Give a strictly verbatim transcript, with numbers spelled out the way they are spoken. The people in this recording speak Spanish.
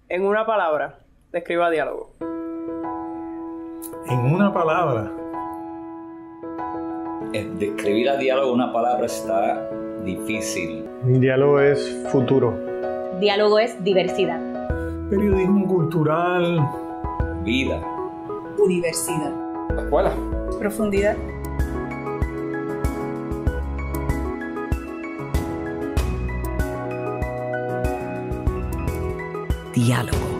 En una palabra, describa diálogo. En una palabra. Describir a diálogo una palabra está difícil. Diálogo es futuro. Diálogo es diversidad. Periodismo cultural. Vida. Universidad. Escuela. Profundidad. Diálogo.